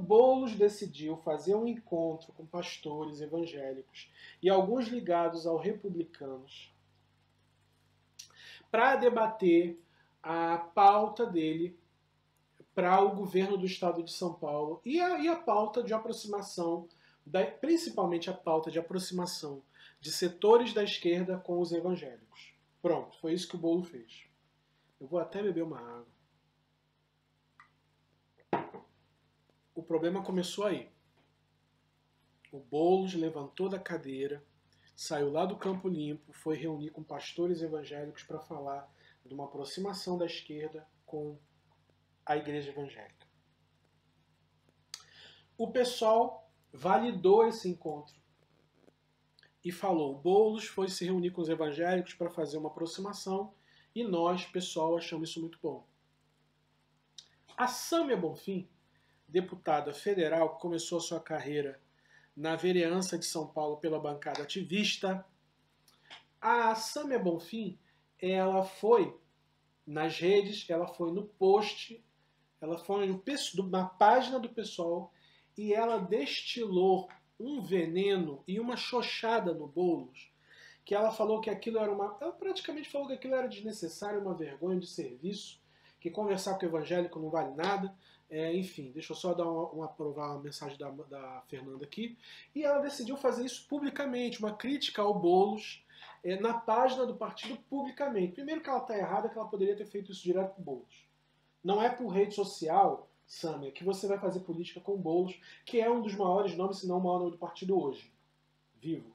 Boulos decidiu fazer um encontro com pastores evangélicos e alguns ligados ao republicanos para debater a pauta dele para o governo do estado de São Paulo e a pauta de aproximação, principalmente a pauta de aproximação de setores da esquerda com os evangélicos. Pronto, foi isso que o Boulos fez. Eu vou até beber uma água. O problema começou aí. O Boulos levantou da cadeira, saiu lá do Campo Limpo, foi reunir com pastores evangélicos para falar de uma aproximação da esquerda com a igreja evangélica. O pessoal validou esse encontro e falou: o Boulos foi se reunir com os evangélicos para fazer uma aproximação e nós, pessoal, achamos isso muito bom. A Sâmia Bonfim, deputada federal que começou a sua carreira na vereança de São Paulo pela bancada ativista, a Sâmia Bonfim, ela foi nas redes, ela foi no post, ela foi na página do PSOL e ela destilou um veneno e uma chochada no Boulos, que ela falou que aquilo era ela praticamente falou que aquilo era desnecessário, uma vergonha de serviço, que conversar com o evangélico não vale nada. Enfim, deixa eu só dar aprovar a mensagem da Fernanda aqui. E ela decidiu fazer isso publicamente, uma crítica ao Boulos, na página do partido publicamente. Primeiro que ela está errada, que ela poderia ter feito isso direto com o Boulos. Não é por rede social, Sâmia, que você vai fazer política com o Boulos, que é um dos maiores nomes, se não o maior nome do partido hoje. Vivo.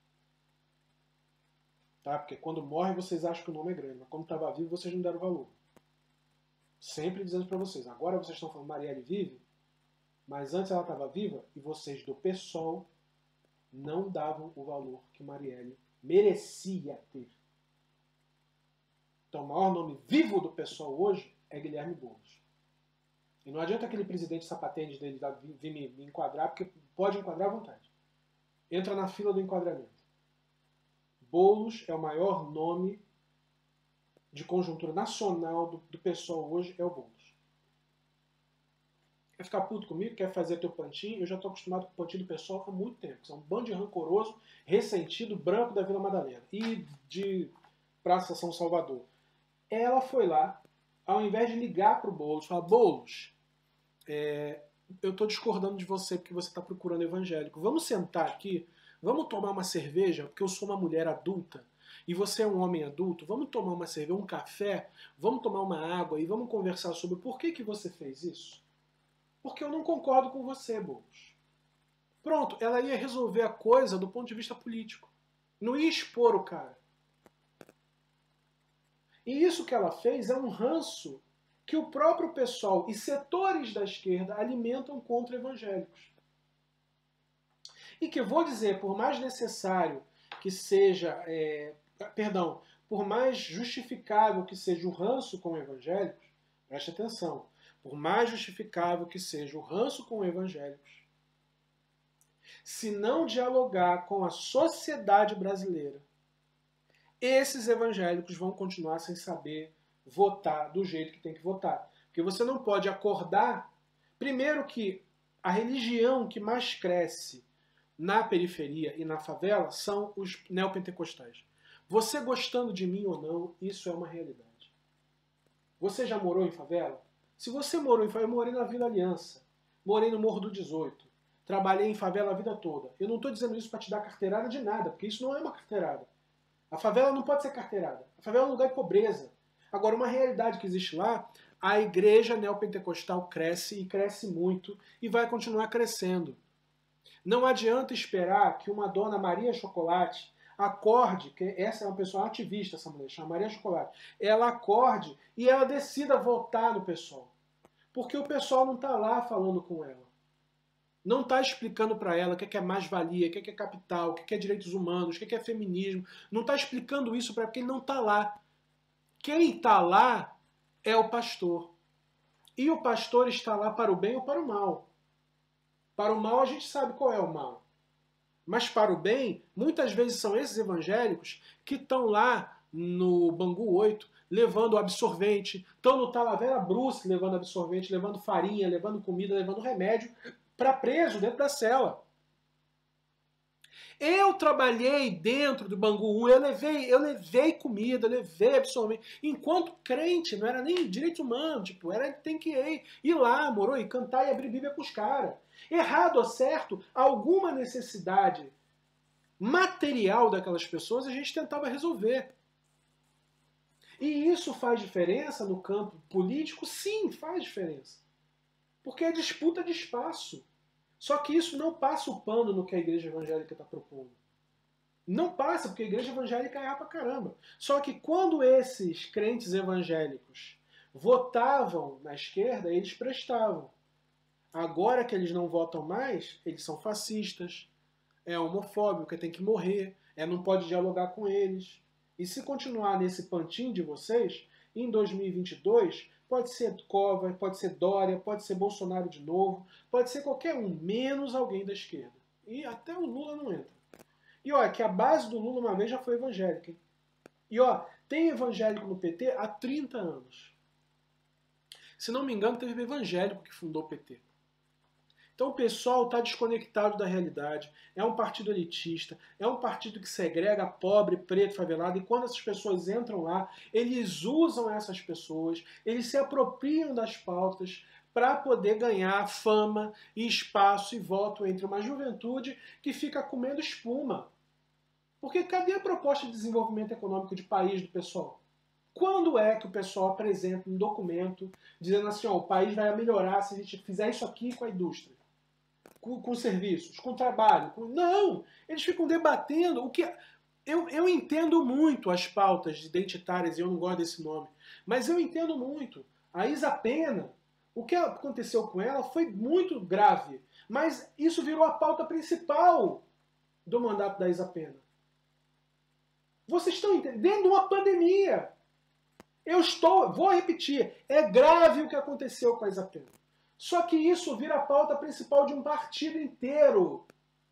Tá? Porque quando morre vocês acham que o nome é grande, mas quando estava vivo vocês não deram valor. Sempre dizendo para vocês, agora vocês estão falando Marielle vive, mas antes ela estava viva e vocês do PSOL não davam o valor que Marielle merecia ter. Então o maior nome vivo do PSOL hoje é Guilherme Boulos. E não adianta aquele presidente sapatênis dele vir me enquadrar, porque pode enquadrar à vontade. Entra na fila do enquadramento. Boulos é o maior nome de conjuntura nacional do PSOL hoje, é o Boulos. Quer ficar puto comigo? Quer fazer teu pantinho? Eu já estou acostumado com o pantinho do PSOL há muito tempo. É um bando de rancoroso, ressentido, branco da Vila Madalena e de Praça São Salvador. Ela foi lá, ao invés de ligar para o Boulos, falar: Boulos, eu estou discordando de você porque você está procurando evangélico. Vamos sentar aqui, vamos tomar uma cerveja, porque eu sou uma mulher adulta e você é um homem adulto, vamos tomar uma cerveja, um café, vamos tomar uma água e vamos conversar sobre por que você fez isso? Porque eu não concordo com você, Boulos. Pronto, ela ia resolver a coisa do ponto de vista político. Não ia expor o cara. E isso que ela fez é um ranço que o próprio PSOL e setores da esquerda alimentam contra evangélicos. E que, vou dizer, por mais necessário que seja, por mais justificável que seja o ranço com evangélicos, preste atenção, por mais justificável que seja o ranço com evangélicos, se não dialogar com a sociedade brasileira, esses evangélicos vão continuar sem saber votar do jeito que tem que votar. Porque você não pode acordar, primeiro que a religião que mais cresce na periferia e na favela são os neopentecostais. Você gostando de mim ou não, isso é uma realidade. Você já morou em favela? Se você morou em favela, eu morei na Vila Aliança, morei no Morro do 18, trabalhei em favela a vida toda. Eu não estou dizendo isso para te dar carteirada de nada, porque isso não é uma carteirada. A favela não pode ser carteirada. A favela é um lugar de pobreza. Agora, uma realidade que existe lá, a igreja neopentecostal cresce e cresce muito e vai continuar crescendo. Não adianta esperar que uma dona Maria Chocolate acorde, que essa é uma pessoa ativista, essa mulher, chama Maria Chocolate, ela acorde e ela decida votar no PSOL. Porque o PSOL não está lá falando com ela. Não está explicando para ela o que é mais-valia, o que é capital, o que é direitos humanos, o que é feminismo. Não está explicando isso para quem não está lá. Quem está lá é o pastor. E o pastor está lá para o bem ou para o mal. Para o mal a gente sabe qual é o mal. Mas para o bem, muitas vezes são esses evangélicos que estão lá no Bangu 8 levando absorvente, estão no Talavera Bruce levando absorvente, levando farinha, levando comida, levando remédio para preso dentro da cela. Eu trabalhei dentro do Bangu 1, eu levei comida, eu levei absolutamente. Enquanto crente, não era nem direito humano, tipo, era tem que ir lá, morou, e cantar e abrir Bíblia com os caras. Errado ou certo, alguma necessidade material daquelas pessoas a gente tentava resolver. E isso faz diferença no campo político? Sim, faz diferença. Porque é disputa de espaço. Só que isso não passa o pano no que a igreja evangélica está propondo. Não passa, porque a igreja evangélica erra pra caramba. Só que quando esses crentes evangélicos votavam na esquerda, eles prestavam. Agora que eles não votam mais, eles são fascistas, é homofóbico, tem que morrer, não pode dialogar com eles. E se continuar nesse pantinho de vocês, em 2022, pode ser Cova, pode ser Dória, pode ser Bolsonaro de novo, pode ser qualquer um, menos alguém da esquerda. E até o Lula não entra. E ó, que a base do Lula uma vez já foi evangélica. Hein? E ó, tem evangélico no PT há 30 anos. Se não me engano, teve evangélico que fundou o PT. Então o pessoal está desconectado da realidade, é um partido elitista, é um partido que segrega pobre, preto, favelado, e quando essas pessoas entram lá, eles usam essas pessoas, eles se apropriam das pautas para poder ganhar fama e espaço e voto entre uma juventude que fica comendo espuma. Porque cadê a proposta de desenvolvimento econômico de país do pessoal? Quando é que o pessoal apresenta um documento dizendo assim, ó, o país vai melhorar se a gente fizer isso aqui com a indústria? Com serviços, com trabalho. Não! Eles ficam debatendo o que... Eu entendo muito as pautas identitárias, e eu não gosto desse nome, mas eu entendo muito. A Isa Pena, o que aconteceu com ela foi muito grave, mas isso virou a pauta principal do mandato da Isa Pena. Vocês estão entendendo? Dentro de uma pandemia. Vou repetir, é grave o que aconteceu com a Isa Pena. Só que isso vira a pauta principal de um partido inteiro.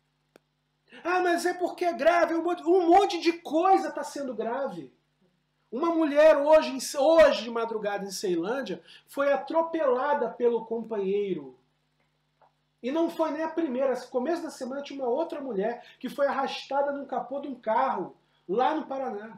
Ah, mas é porque é grave, um monte de coisa está sendo grave. Uma mulher hoje de madrugada em Ceilândia foi atropelada pelo companheiro. E não foi nem a primeira. No começo da semana tinha uma outra mulher que foi arrastada no capô de um carro lá no Paraná.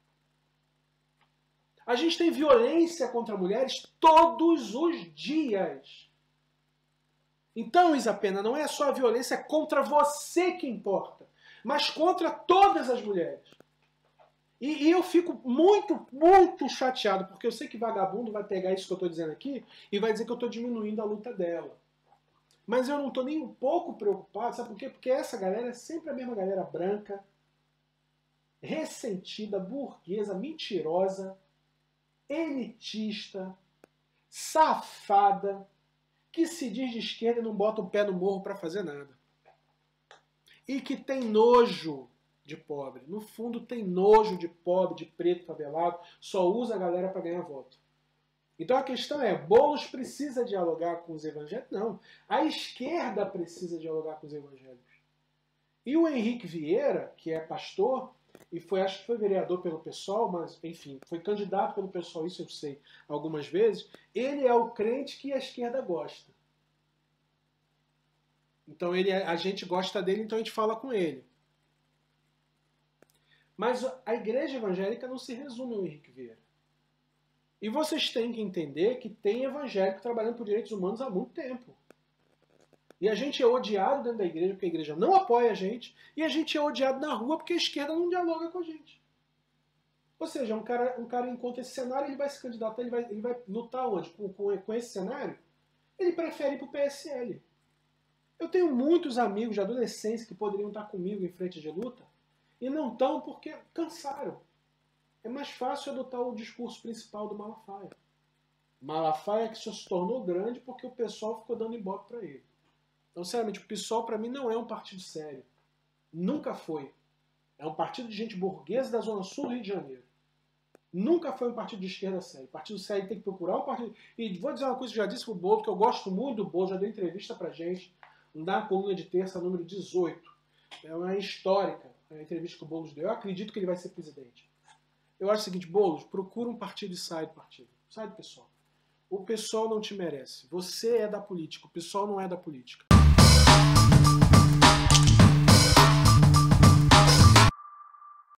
A gente tem violência contra mulheres todos os dias. Então, Isa Pena, não é só a violência contra você que importa, mas contra todas as mulheres. E eu fico muito, muito chateado, porque eu sei que vagabundo vai pegar isso que eu estou dizendo aqui e vai dizer que eu estou diminuindo a luta dela. Mas eu não estou nem um pouco preocupado, sabe por quê? Porque essa galera é sempre a mesma galera branca, ressentida, burguesa, mentirosa, elitista, safada, que se diz de esquerda e não bota o pé no morro para fazer nada. E que tem nojo de pobre. No fundo tem nojo de pobre, de preto, favelado, só usa a galera para ganhar voto. Então a questão é, Boulos precisa dialogar com os evangélicos? Não. A esquerda precisa dialogar com os evangélicos. E o Henrique Vieira, que é pastor, e acho que foi vereador pelo PSOL, mas, enfim, foi candidato pelo PSOL, isso eu sei, algumas vezes, ele é o crente que a esquerda gosta. Então a gente gosta dele, então a gente fala com ele. Mas a igreja evangélica não se resume ao Henrique Vieira. E vocês têm que entender que tem evangélico trabalhando por direitos humanos há muito tempo. E a gente é odiado dentro da igreja porque a igreja não apoia a gente, e a gente é odiado na rua porque a esquerda não dialoga com a gente. Ou seja, um cara encontra esse cenário, ele vai se candidatar, ele vai lutar onde? Com esse cenário? Ele prefere ir para o PSL. Eu tenho muitos amigos de adolescência que poderiam estar comigo em frente de luta, e não estão porque cansaram. É mais fácil adotar o discurso principal do Malafaia. Malafaia que só se tornou grande porque o pessoal ficou dando ibope para ele. Então, sinceramente, o PSOL para mim não é um partido sério. Nunca foi. É um partido de gente burguesa da Zona Sul do Rio de Janeiro. Nunca foi um partido de esquerda sério. O partido sério tem que procurar um partido... E vou dizer uma coisa que eu já disse pro Boulos, que eu gosto muito do Boulos, já deu entrevista pra gente, na coluna de terça, número 18. É uma histórica, a entrevista que o Boulos deu. Eu acredito que ele vai ser presidente. Eu acho o seguinte, Boulos, procura um partido e sai do partido. Sai do PSOL. O PSOL não te merece. Você é da política, o PSOL não é da política.